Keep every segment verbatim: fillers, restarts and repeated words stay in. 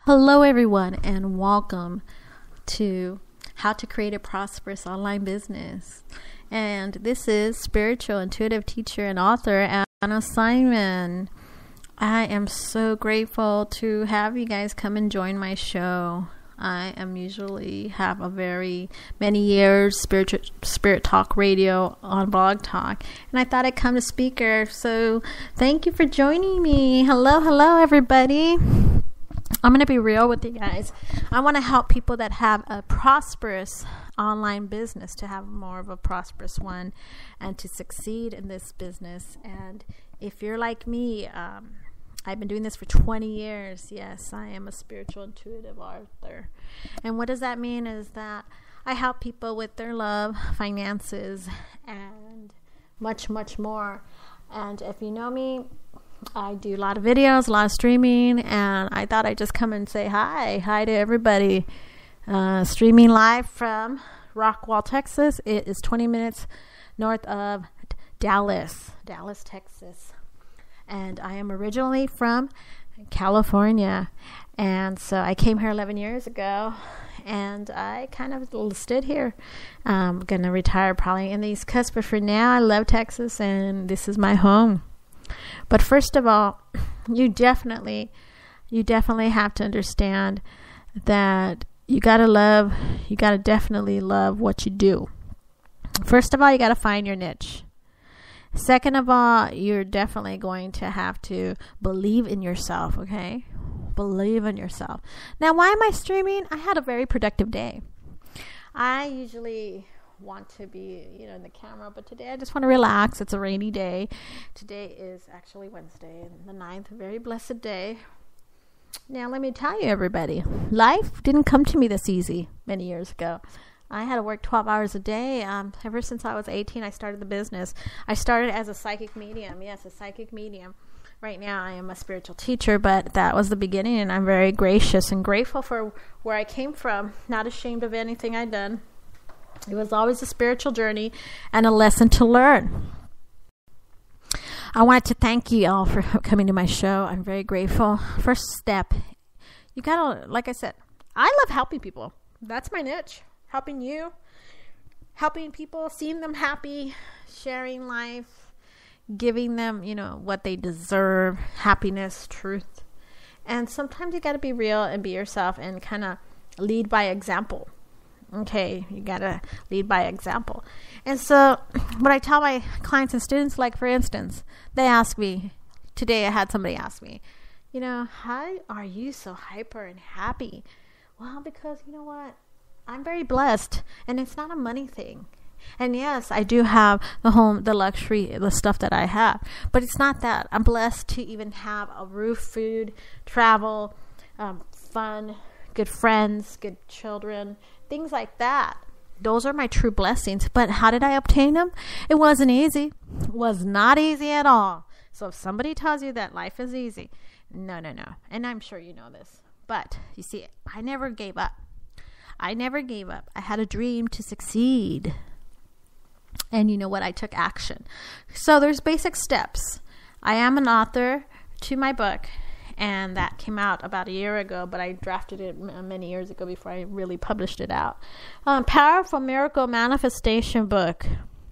Hello everyone, and welcome to How to Create a Prosperous Online Business. And this is spiritual intuitive teacher and author Anna Simon. I am so grateful to have you guys come and join my show. I am usually have a very many years spiritual spirit talk radio on Blog Talk, and I thought I'd come to speaker. So thank you for joining me. Hello, hello everybody. I'm going to be real with you guys. I want to help people that have a prosperous online business to have more of a prosperous one and to succeed in this business. And if you're like me, um, I've been doing this for twenty years. Yes, I am a spiritual intuitive author. And what does that mean is that I help people with their love, finances, and much, much more. And if you know me, I do a lot of videos, a lot of streaming, and I thought I'd just come and say hi. Hi to everybody. Uh, streaming live from Rockwall, Texas. It is twenty minutes north of Dallas, Dallas, Texas. And I am originally from California. And so I came here eleven years ago, and I kind of stood here. I'm going to retire probably in the East Coast, but for now I love Texas, and this is my home. But first of all, you definitely, you definitely have to understand that you got to love, you got to definitely love what you do. First of all, you got to find your niche. Second of all, you're definitely going to have to believe in yourself, okay? Believe in yourself. Now, why am I streaming? I had a very productive day. I usually want to be, you know, in the camera, but today I just want to relax. It's a rainy day. Today is actually Wednesday, the ninth, a very blessed day. Now, let me tell you, everybody, life didn't come to me this easy many years ago. I had to work twelve hours a day. Um, ever since I was eighteen, I started the business. I started as a psychic medium. Yes, a psychic medium. Right now, I am a spiritual teacher, but that was the beginning, and I'm very gracious and grateful for where I came from. Not ashamed of anything I've done. It was always a spiritual journey and a lesson to learn. I wanted to thank you all for coming to my show. I'm very grateful. First step, you gotta, like I said, I love helping people. That's my niche. Helping you, helping people, seeing them happy, sharing life, giving them, you know, what they deserve, happiness, truth. And sometimes you got to be real and be yourself and kind of lead by example. Okay, you got to lead by example. And so what I tell my clients and students, like for instance, they ask me, today I had somebody ask me, you know, how are you so hyper and happy? Well, because you know what? I'm very blessed, and it's not a money thing. And yes, I do have the home, the luxury, the stuff that I have, but it's not that. I'm blessed to even have a roof, food, travel, um, fun, good friends, good children, things like that. Those are my true blessings. But how did I obtain them? It wasn't easy. It was not easy at all. So if somebody tells you that life is easy, no, no, no. And I'm sure you know this. But you see, I never gave up. I never gave up. I had a dream to succeed. And you know what? I took action. So there's basic steps. I am an author to my book, and that came out about a year ago, but I drafted it many years ago before I really published it out. Um, Powerful Miracle Manifestation book.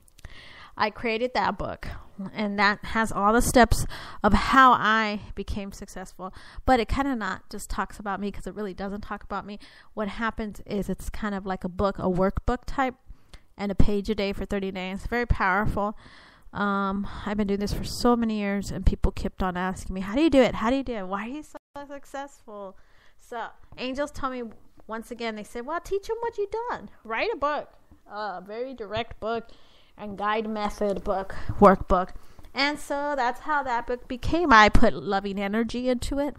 I created that book, and that has all the steps of how I became successful. But it kind of not just talks about me, because it really doesn't talk about me. What happens is it's kind of like a book, a workbook type, and a page a day for thirty days. Very powerful. Um, I've been doing this for so many years, and people kept on asking me, how do you do it? How do you do it? Why are you so successful? So angels told me once again, they said, well, teach them what you've done. Write a book, a very direct book and guide method book, workbook. And so that's how that book became. I put loving energy into it.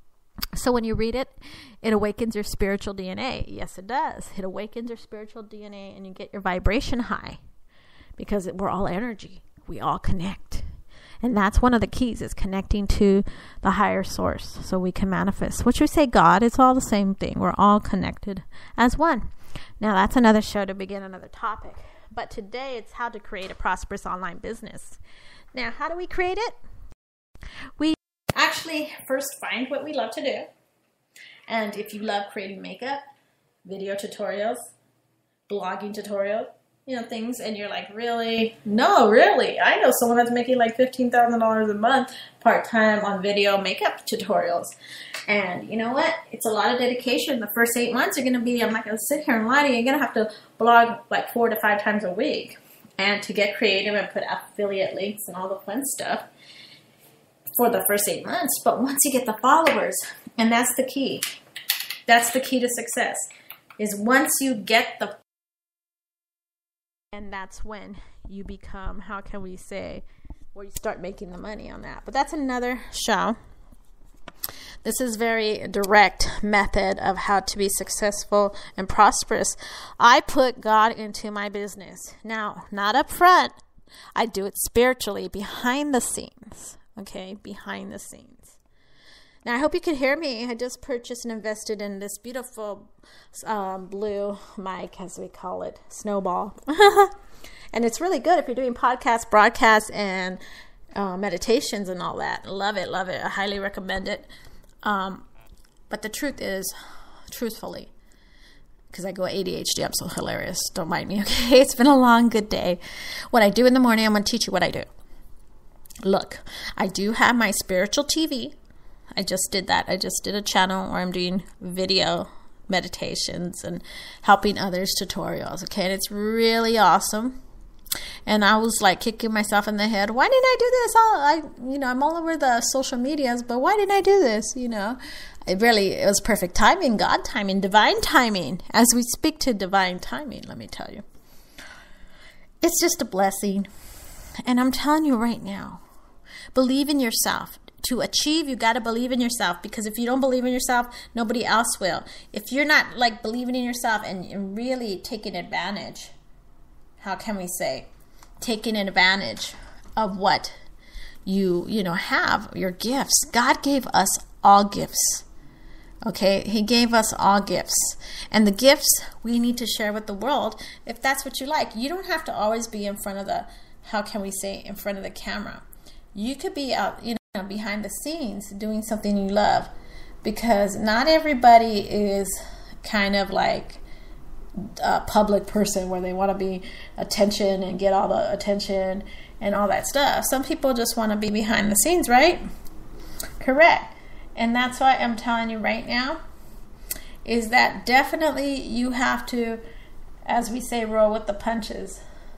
So when you read it, it awakens your spiritual D N A. Yes, it does. It awakens your spiritual D N A, and you get your vibration high, because we're all energy. We all connect. And that's one of the keys, is connecting to the higher source so we can manifest. What you say, God, it's all the same thing. We're all connected as one. Now, that's another show to begin another topic. But today, it's how to create a prosperous online business. Now, how do we create it? We actually first find what we love to do. And if you love creating makeup, video tutorials, blogging tutorials, you know, things, and you're like, really? No, really? I know someone that's making like fifteen thousand dollars a month part-time on video makeup tutorials. And you know what? It's a lot of dedication. The first eight months are going to be, I'm not going to sit here and lie to you, you're going to have to blog like four to five times a week. And to get creative and put affiliate links and all the fun stuff for the first eight months. But once you get the followers, and that's the key. That's the key to success, is once you get the, and that's when you become, how can we say, where you start making the money on that. But that's another show. This is very direct method of how to be successful and prosperous. I put God into my business. Now, not up front. I do it spiritually, behind the scenes. Okay, behind the scenes. Now, I hope you can hear me. I just purchased and invested in this beautiful um, blue mic, as we call it, Snowball. And it's really good if you're doing podcasts, broadcasts, and uh, meditations and all that. Love it, love it. I highly recommend it. Um, but the truth is, truthfully, because I go A D H D, I'm so hilarious. Don't mind me, okay? It's been a long, good day. What I do in the morning, I'm going to teach you what I do. Look, I do have my spiritual T V. I just did that. I just did a channel where I'm doing video meditations and helping others tutorials, okay? And it's really awesome. And I was like kicking myself in the head. Why didn't I do this? All I, you know, I'm all over the social medias, but why didn't I do this? You know, it really, it was perfect timing, God timing, divine timing. As we speak to divine timing, let me tell you, it's just a blessing. And I'm telling you right now, believe in yourself. To achieve, you got to believe in yourself, because if you don't believe in yourself, nobody else will. If you're not like believing in yourself and, and really taking advantage, how can we say, taking advantage of what you, you know, have, your gifts. God gave us all gifts. Okay, he gave us all gifts. And the gifts we need to share with the world, if that's what you like. You don't have to always be in front of the, how can we say, in front of the camera. You could be out, you know, behind the scenes doing something you love, because not everybody is kind of like a public person where they want to be attention and get all the attention and all that stuff. Some people just want to be behind the scenes, right? Correct. And that's why I'm telling you right now is that definitely you have to, as we say, roll with the punches.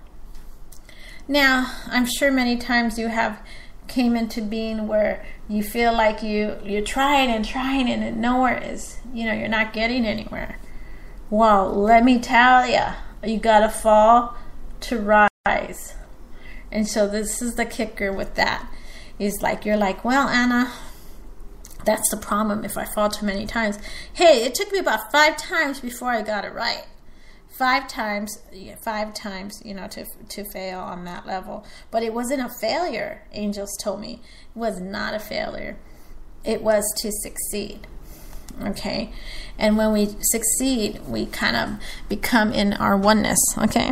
Now, I'm sure many times you have came into being where you feel like you, you're trying and trying and nowhere is, you know, you're not getting anywhere. Well, let me tell you, you got to fall to rise. And so this is the kicker with that. Is like, you're like, well, Anna, that's the problem if I fall too many times. Hey, it took me about five times before I got it right. Five times, five times, you know, to to fail on that level. But it wasn't a failure, angels told me. It was not a failure. It was to succeed. Okay? And when we succeed, we kind of become in our oneness. Okay?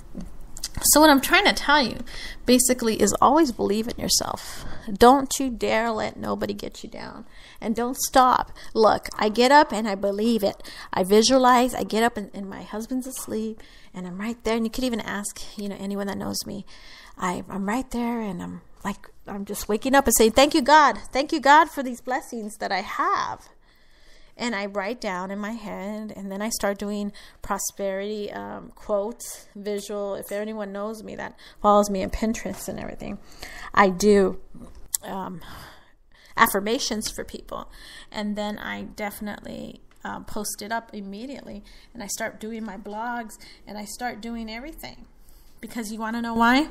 So what I'm trying to tell you, basically, is always believe in yourself. Don't you dare let nobody get you down. And don't stop. Look, I get up and I believe it. I visualize. I get up and, and my husband's asleep. And I'm right there. And you could even ask, you know, anyone that knows me. I, I'm right there and I'm like, I'm just waking up and saying, thank you, God. Thank you, God, for these blessings that I have. And I write down in my head, and then I start doing prosperity um, quotes, visual. If anyone knows me that follows me on Pinterest and everything, I do um, affirmations for people. And then I definitely uh, post it up immediately. And I start doing my blogs, and I start doing everything. Because you want to know why?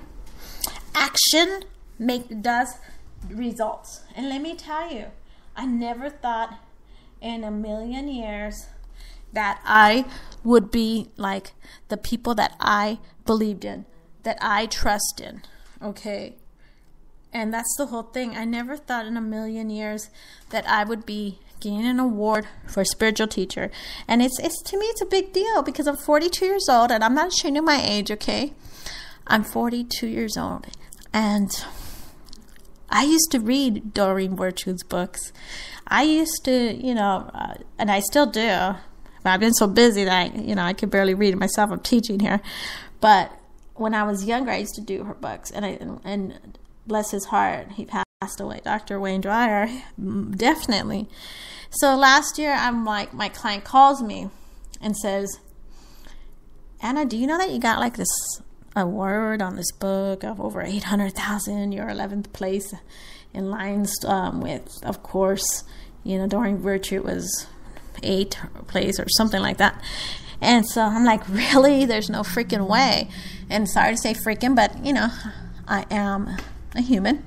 Action make does results. And let me tell you, I never thought in a million years that I would be like the people that I believed in, that I trust in, okay? And that's the whole thing. I never thought in a million years that I would be getting an award for a spiritual teacher. And it's, it's to me, it's a big deal because I'm forty-two years old, and I'm not ashamed of my age, okay? I'm forty-two years old, and I used to read Doreen Virtue's books. I used to, you know, uh, and I still do, but I've been so busy that, I, you know, I could barely read it myself. I'm teaching here. But when I was younger, I used to do her books. And, I, and, and bless his heart, he passed away, Doctor Wayne Dyer, definitely. So last year, I'm like, my client calls me and says, Anna, do you know that you got like this award on this book of over eight hundred thousand, your eleventh place in lines um, with, of course, you know, during Virtue it was eight place or something like that. And so I'm like, really? There's no freaking way. And sorry to say freaking, but, you know, I am a human.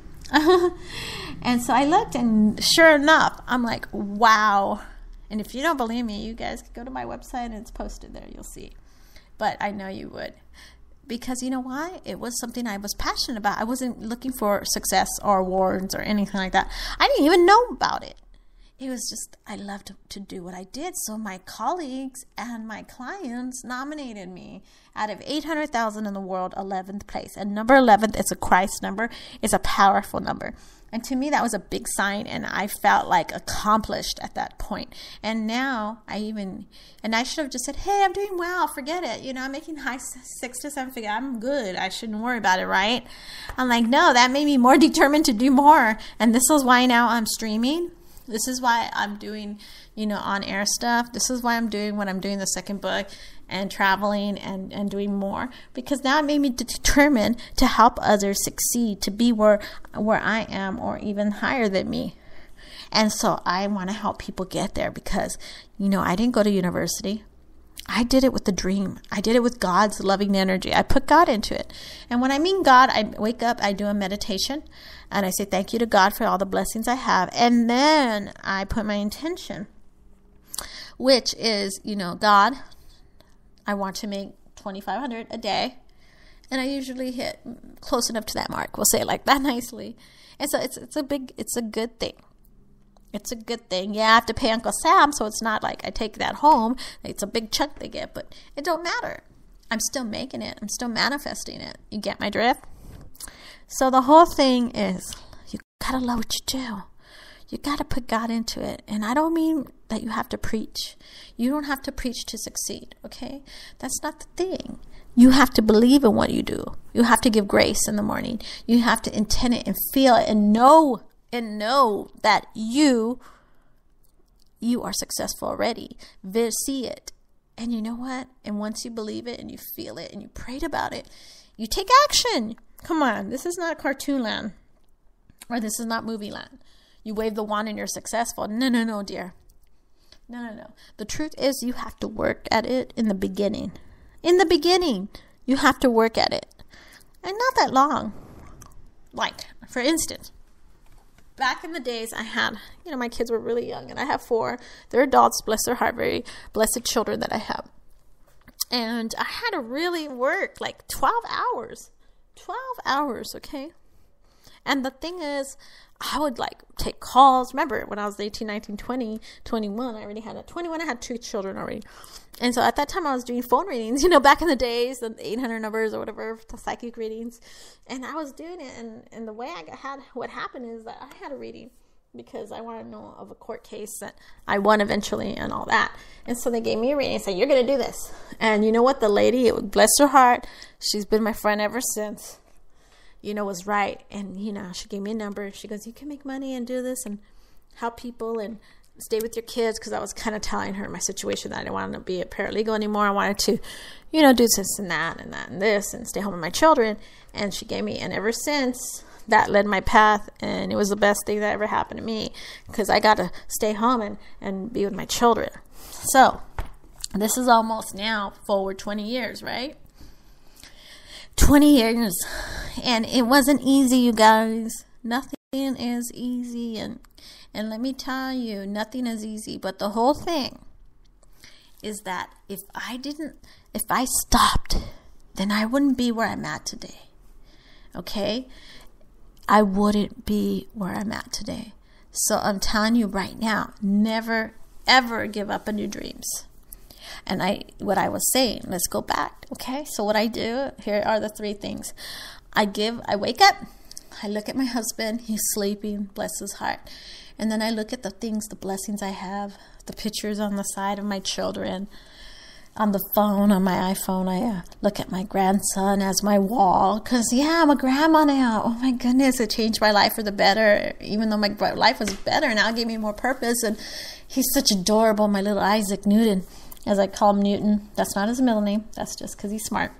And so I looked, and sure enough, I'm like, wow. And if you don't believe me, you guys can go to my website, and it's posted there. You'll see. But I know you would. Because you know why? It was something I was passionate about. I wasn't looking for success or awards or anything like that. I didn't even know about it. It was just, I loved to do what I did. So my colleagues and my clients nominated me out of eight hundred thousand in the world, eleventh place. And number eleven, it's a Christ number. It's a powerful number. And to me, that was a big sign. And I felt like accomplished at that point. And now I even, and I should have just said, hey, I'm doing well. Forget it. You know, I'm making high six to seven figure. I'm good. I shouldn't worry about it, right? I'm like, no, that made me more determined to do more. And this is why now I'm streaming. This is why I'm doing, you know, on-air stuff. This is why I'm doing what I'm doing, the second book, and traveling and, and doing more. Because now it made me determined to help others succeed, to be where where I am or even higher than me. And so I want to help people get there because, you know, I didn't go to university. I did it with the dream. I did it with God's loving energy. I put God into it. And when I mean God, I wake up, I do a meditation, and I say thank you to God for all the blessings I have. And then I put my intention, which is, you know, God, I want to make twenty-five hundred dollars a day. And I usually hit close enough to that mark. We'll say it like that nicely. And so it's it's a big, it's a good thing. It's a good thing. Yeah, I have to pay Uncle Sam, so it's not like I take that home. It's a big chunk they get, but it don't matter. I'm still making it. I'm still manifesting it. You get my drift? So the whole thing is you got to love what you do. You got to put God into it. And I don't mean that you have to preach. You don't have to preach to succeed, okay? That's not the thing. You have to believe in what you do. You have to give grace in the morning. You have to intend it and feel it and know and know that you you are successful already. See it. And you know what? And once you believe it and you feel it and you prayed about it, you take action. Come on. This is not cartoon land. Or this is not movie land. You wave the wand and you're successful. No, no, no, dear. No, no, no. The truth is you have to work at it in the beginning. In the beginning, you have to work at it. And not that long. Like, for instance, back in the days, I had, you know, my kids were really young, and I have four. They're adults, bless their heart, very blessed children that I have. And I had to really work like twelve hours. twelve hours, okay? And the thing is, I would like take calls. Remember, when I was eighteen, nineteen, twenty, twenty-one, I already had a twenty-one, I had two children already. And so at that time, I was doing phone readings, you know, back in the days, the eight hundred numbers or whatever, the psychic readings. And I was doing it. And, and the way I got, had, what happened is that I had a reading because I wanted to know of a court case that I won eventually and all that. And so they gave me a reading and said, you're going to do this. And you know what? The lady, it bless her heart, she's been my friend ever since, you know, was right. And, you know, she gave me a number. She goes, you can make money and do this and help people and stay with your kids. Because I was kind of telling her my situation that I didn't want to be a paralegal anymore. I wanted to, you know, do this and that and that and this and stay home with my children. And she gave me, and ever since, that led my path. And it was the best thing that ever happened to me because I got to stay home and, and be with my children. So this is almost now forward twenty years, right? twenty years, and it wasn't easy, you guys. Nothing is easy, and and let me tell you, nothing is easy. But the whole thing is that if I didn't, if I stopped, then I wouldn't be where I'm at today. Okay, I wouldn't be where I'm at today. So I'm telling you right now, never ever give up on your dreams. And I, what I was saying, let's go back. Okay. So what I do, here are the three things. I give, I wake up, I look at my husband, he's sleeping, bless his heart. And then I look at the things, the blessings I have, the pictures on the side of my children. On the phone, on my iPhone, I uh, look at my grandson as my wall. Because, yeah, I'm a grandma now. Oh, my goodness, it changed my life for the better. Even though my life was better, now it gave me more purpose. And he's such adorable, my little Isaac Newton, as I call him Newton. That's not his middle name. That's just because he's smart.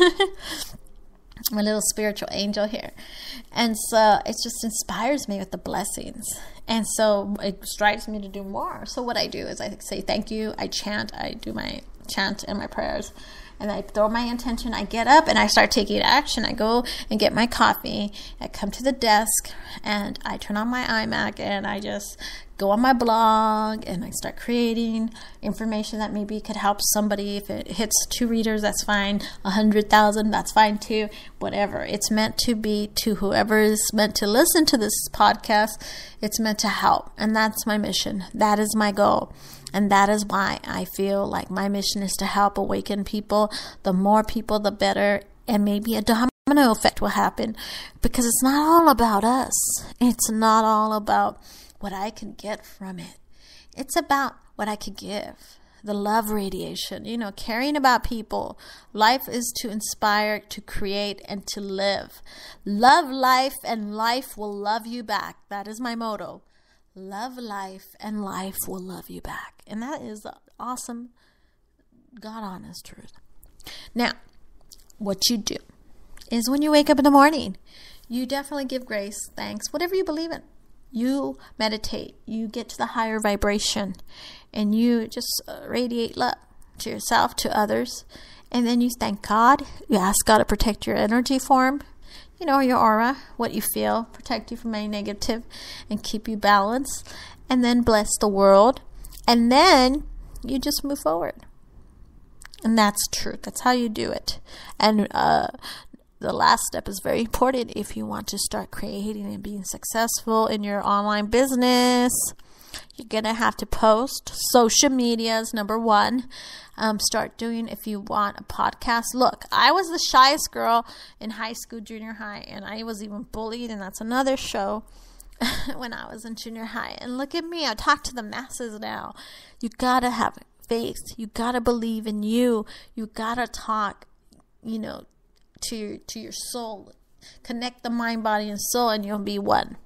My little spiritual angel here. And so it just inspires me with the blessings. And so it drives me to do more. So what I do is I say thank you. I chant. I do my chant and my prayers. And I throw my intention. I get up and I start taking action. I go and get my coffee. I come to the desk and I turn on my iMac and I just go on my blog and I start creating information that maybe could help somebody. If it hits two readers, that's fine. A hundred thousand, that's fine too. Whatever. It's meant to be to whoever is meant to listen to this podcast. It's meant to help. And that's my mission. That is my goal. And that is why I feel like my mission is to help awaken people. The more people, the better. And maybe a domino effect will happen. Because it's not all about us. It's not all about what I can get from it. It's about what I could give. The love radiation, you know, caring about people. Life is to inspire, to create, and to live. Love life and life will love you back. That is my motto. Love life and life will love you back. And that is the awesome, God honest truth. Now, what you do is when you wake up in the morning, you definitely give grace, thanks, whatever you believe in. You meditate, you get to the higher vibration, and you just radiate love to yourself, to others. And then you thank God. You ask God to protect your energy form, you know, your aura, what you feel, protect you from any negative, and keep you balanced. And then bless the world. And then you just move forward. And that's truth. That's how you do it. And uh, the last step is very important if you want to start creating and being successful in your online business. You're going to have to post. Social media is number one. Um, start doing, if you want, a podcast. Look, I was the shyest girl in high school, junior high, and I was even bullied, and that's another show, when I was in junior high. And look at me. I talk to the masses now. You got to have faith. You got to believe in you. You got to talk, you know, to to your soul. Connect the mind, body, and soul, and you'll be one.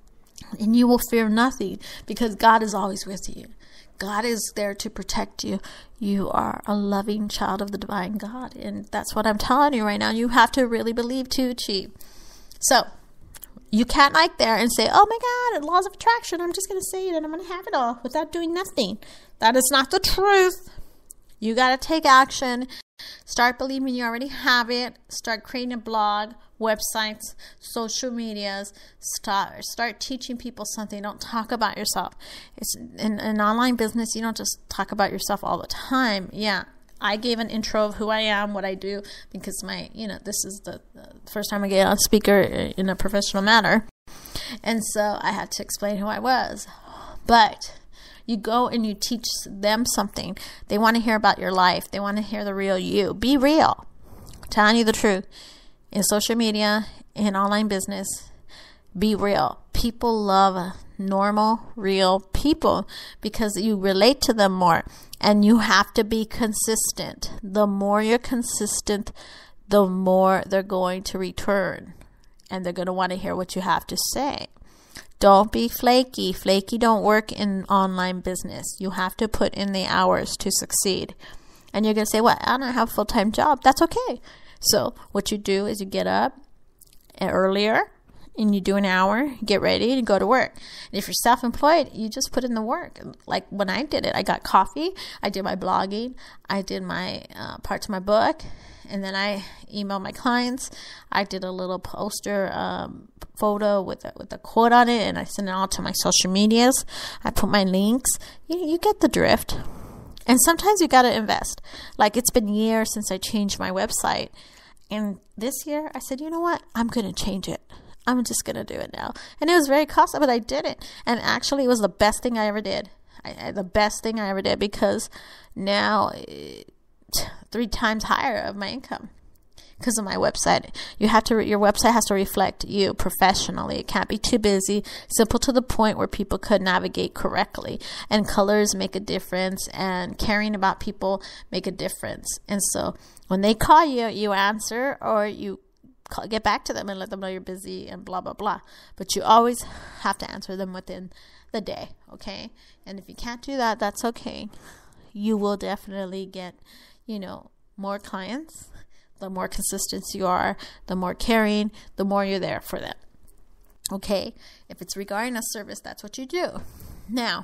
And you will fear nothing because God is always with you. God is there to protect you. You are a loving child of the divine God. And that's what I'm telling you right now. You have to really believe to achieve. So you can't like there and say, oh my God, laws of attraction. I'm just going to say it and I'm going to have it all without doing nothing. That is not the truth. You got to take action. Start believing you already have it. Start creating a blog, websites, social medias. Start start teaching people something. Don't talk about yourself. It's in an online business. You don't just talk about yourself all the time. Yeah, I gave an intro of who I am, what I do, because my you know this is the, the first time I get on speaker in a professional manner, and so I had to explain who I was. But you go and you teach them something. They want to hear about your life. They want to hear the real you. Be real. I'm telling you the truth. In social media, in online business, be real. People love normal, real people because you relate to them more. And you have to be consistent. The more you're consistent, the more they're going to return. And they're going to want to hear what you have to say. Don't be flaky. Flaky don't work in online business. You have to put in the hours to succeed. And you're going to say, well, I don't have a full-time job. That's okay. So what you do is you get up earlier and you do an hour, get ready and go to work. And if you're self-employed, you just put in the work. Like when I did it, I got coffee. I did my blogging. I did my uh, parts of my book. And then I emailed my clients. I did a little poster um, photo with a, with a quote on it, and I sent it all to my social medias. I put my links. You, you get the drift. And sometimes you got to invest. Like it's been years since I changed my website. And this year I said, you know what? I'm going to change it. I'm just going to do it now. And it was very costly, but I did it. And actually it was the best thing I ever did. I, I, the best thing I ever did because now... It, three times higher of my income because of my website. You have to, your website has to reflect you professionally. It can't be too busy, simple to the point where people could navigate correctly. And colors make a difference, and caring about people make a difference. And so when they call you, you answer, or you call, get back to them and let them know you're busy and blah, blah, blah. But you always have to answer them within the day, okay? And if you can't do that, that's okay. You will definitely get, you know, more clients. The more consistent you are, the more caring, the more you're there for them. Okay? If it's regarding a service, that's what you do. Now,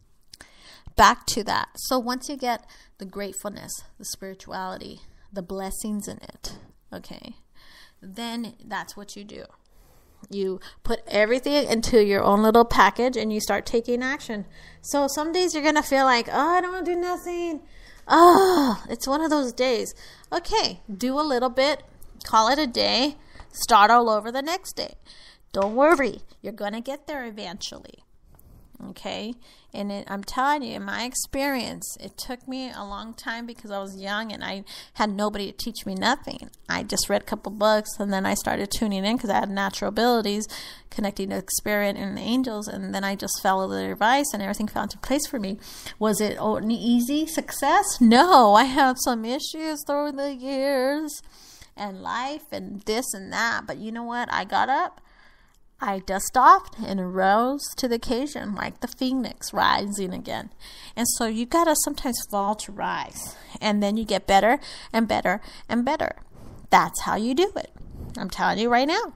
back to that. So once you get the gratefulness, the spirituality, the blessings in it, okay, then that's what you do. You put everything into your own little package and you start taking action. So some days you're going to feel like, oh, I don't want to do nothing. Oh, it's one of those days. Okay, do a little bit, call it a day, start all over the next day. Don't worry, you're going to get there eventually. Okay, and it, I'm telling you, in my experience, it took me a long time because I was young and I had nobody to teach me nothing. I just read a couple books, and then I started tuning in because I had natural abilities, connecting to spirit and the angels, and then I just followed their advice and everything fell into place for me. Was it an easy success? No, I had some issues through the years and life and this and that, but you know what? I got up. I dust off and rose to the occasion like the phoenix rising again. And so you got to sometimes fall to rise. And then you get better and better and better. That's how you do it. I'm telling you right now.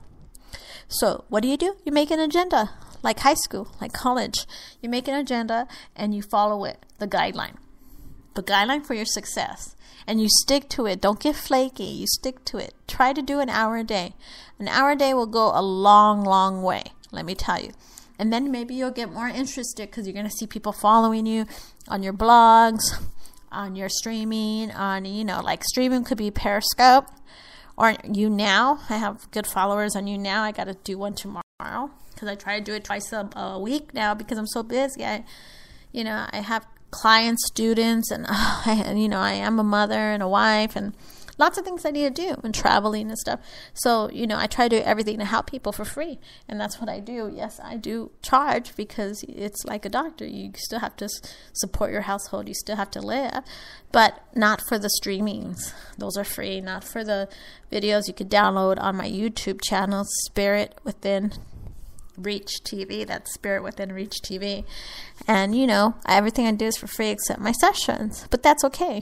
So what do you do? You make an agenda, like high school, like college. You make an agenda and you follow it, the guideline. The guideline for your success. And you stick to it. Don't get flaky. You stick to it. Try to do an hour a day. An hour a day will go a long, long way, let me tell you. And then maybe you'll get more interested because you're going to see people following you on your blogs, on your streaming, on, you know, like streaming could be Periscope or YouNow. I have good followers on YouNow. I got to do one tomorrow because I try to do it twice a, a week now because I'm so busy. I, you know, I have clients, students, and, uh, I, you know, I am a mother and a wife and lots of things I need to do and traveling and stuff. So, you know, I try to do everything to help people for free. And that's what I do. Yes, I do charge because it's like a doctor. You still have to support your household. You still have to live, but not for the streamings. Those are free. Not for the videos you could download on my YouTube channel, Spirit Within Reach T V. That's Spirit Within Reach T V. And, you know, everything I do is for free except my sessions. But that's okay.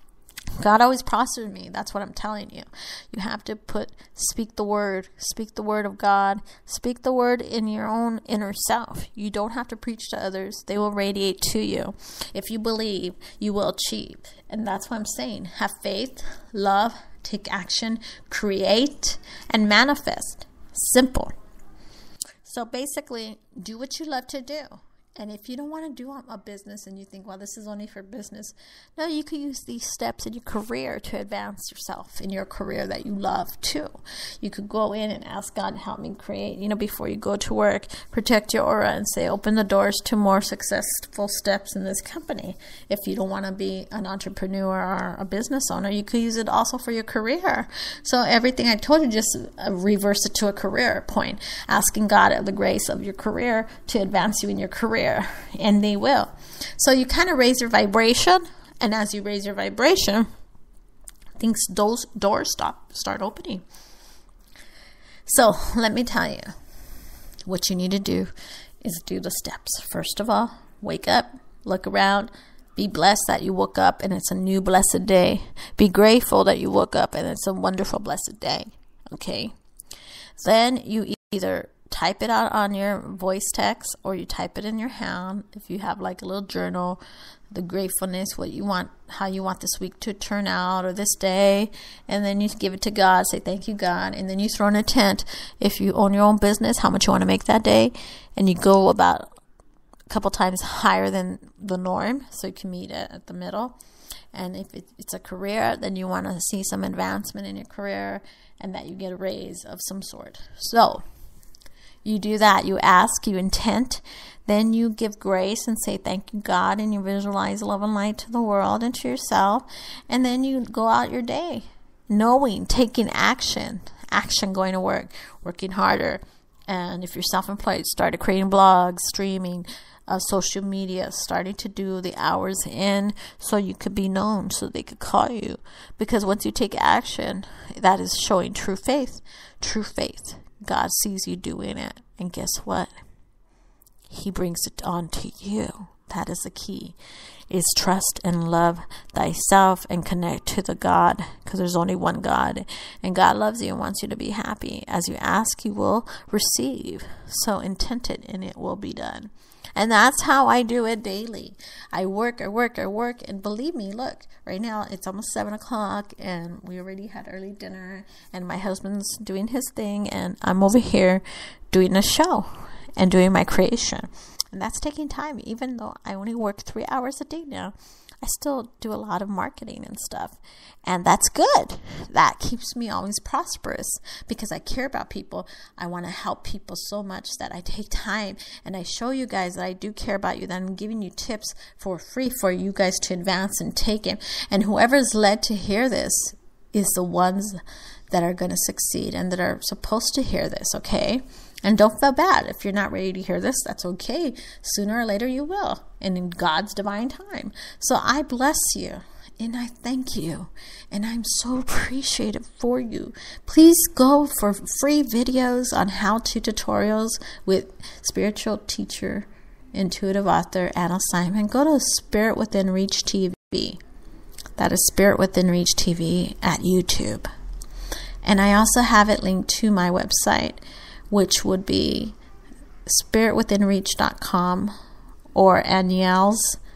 God always prospered me. That's what I'm telling you. You have to put, speak the word, speak the word of God, speak the word in your own inner self. You don't have to preach to others. They will radiate to you. If you believe, you will achieve. And that's what I'm saying. Have faith, love, take action, create, and manifest. Simple. So basically, do what you love to do. And if you don't want to do a business and you think, well, this is only for business, no, you can use these steps in your career to advance yourself in your career that you love too. You could go in and ask God, help me create, you know, before you go to work, protect your aura and say, open the doors to more successful steps in this company. If you don't want to be an entrepreneur or a business owner, you could use it also for your career. So everything I told you, just reverse it to a career point, asking God the grace of your career to advance you in your career. And they will. So you kind of raise your vibration, and as you raise your vibration, things, those doors stop start opening. So let me tell you, what you need to do is do the steps. First of all, wake up, look around, be blessed that you woke up and it's a new blessed day. Be grateful that you woke up and it's a wonderful blessed day. Okay. Then you either type it out on your voice text or you type it in your hand. If you have like a little journal, the gratefulness, what you want, how you want this week to turn out or this day. And then you give it to God, say, thank you, God. And then you throw in a tent. If you own your own business, how much you want to make that day. And you go about a couple times higher than the norm. So you can meet it at the middle. And if it's a career, then you want to see some advancement in your career and that you get a raise of some sort. So you do that. You ask, you intent, then you give grace and say thank you, God, and you visualize love and light to the world and to yourself, and then you go out your day knowing, taking action, action going to work, working harder. And if you're self-employed, started creating blogs, streaming, uh, social media, starting to do the hours in so you could be known, so they could call you. Because once you take action, that is showing true faith. True faith. God sees you doing it. And guess what? He brings it on to you. That is the key, is trust and love thyself and connect to the God, because there's only one God, and God loves you and wants you to be happy. As you ask, you will receive. So intent it and it will be done. And that's how I do it daily. I work, I work, I work, and believe me, look, right now it's almost seven o'clock and we already had early dinner and my husband's doing his thing and I'm over here doing a show and doing my creation. And that's taking time. Even though I only work three hours a day now, I still do a lot of marketing and stuff. And that's good. That keeps me always prosperous because I care about people. I want to help people so much that I take time and I show you guys that I do care about you, that I'm giving you tips for free for you guys to advance and take it. And whoever's led to hear this is the ones that are going to succeed and that are supposed to hear this, okay? And don't feel bad. If you're not ready to hear this, that's okay. Sooner or later you will, and in God's divine time. So I bless you, and I thank you, and I'm so appreciative for you. Please go for free videos on how-to tutorials with spiritual teacher, intuitive author Anna Simon. Go to Spirit Within Reach T V. That is Spirit Within Reach T V at YouTube. And I also have it linked to my website, which would be spirit within reach dot com or aniels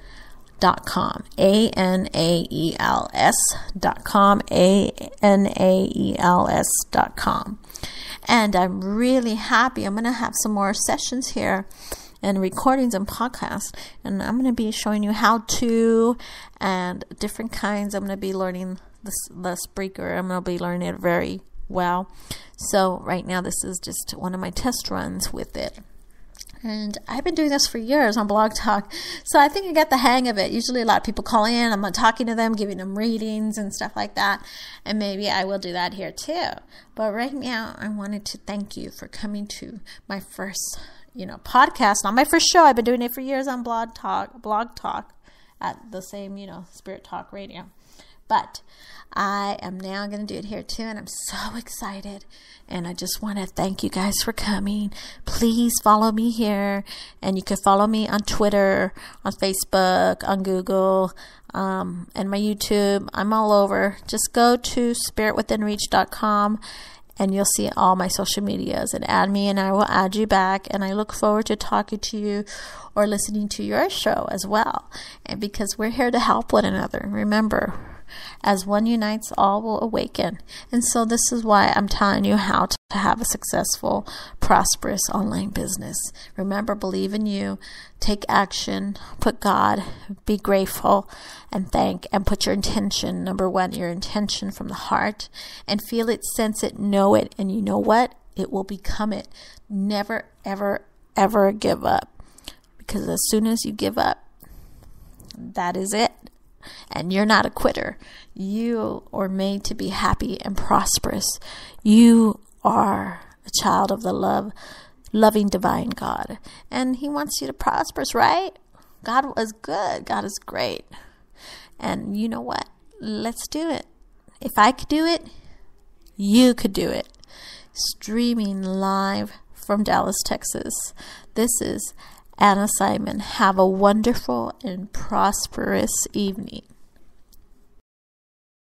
dot com, A N A E L S dot com, A N A E L S dot com. And I'm really happy. I'm going to have some more sessions here and recordings and podcasts, and I'm going to be showing you how to and different kinds. I'm going to be learning the, the Spreaker. I'm going to be learning it very well. So right now this is just one of my test runs with it. And I've been doing this for years on Blog Talk. So I think I got the hang of it. Usually a lot of people call in. I'm talking to them, giving them readings and stuff like that. And maybe I will do that here too. But right now I wanted to thank you for coming to my first, you know, podcast. Not my first show. I've been doing it for years on Blog Talk, Blog Talk at the same, you know, Spirit Talk Radio. But I am now going to do it here too, and I'm so excited. And I just want to thank you guys for coming. Please follow me here, and you can follow me on Twitter, on Facebook, on Google, um, and my YouTube. I'm all over. Just go to spirit within reach dot com, and you'll see all my social medias, and add me, and I will add you back. And I look forward to talking to you or listening to your show as well. And because we're here to help one another. Remember, as one unites, all will awaken. And so this is why I'm telling you how to have a successful, prosperous online business. Remember, believe in you, take action, put God, be grateful, and thank, and put your intention, number one, your intention from the heart, and feel it, sense it, know it, and you know what? It will become it. Never, ever, ever give up. Because as soon as you give up, that is it. And you're not a quitter. You are made to be happy and prosperous. You are a child of the love, loving divine God. And he wants you to prosper, right? God is good. God is great. And you know what? Let's do it. If I could do it, you could do it. Streaming live from Dallas, Texas. This is Anna Simon. Have a wonderful and prosperous evening.